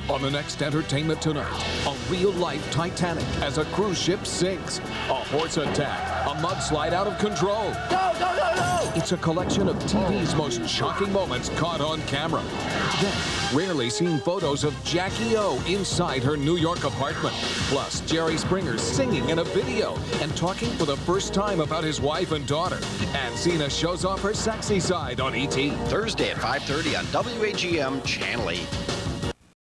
On the next Entertainment Tonight, a real-life Titanic as a cruise ship sinks, a horse attack, a mudslide out of control. No, no, no, no! It's a collection of TV's most shocking moments caught on camera. Then, rarely seen photos of Jackie O inside her New York apartment. Plus, Jerry Springer singing in a video and talking for the first time about his wife and daughter. And Cena shows off her sexy side on ET. Thursday at 5:30 on WAGM Channel 8.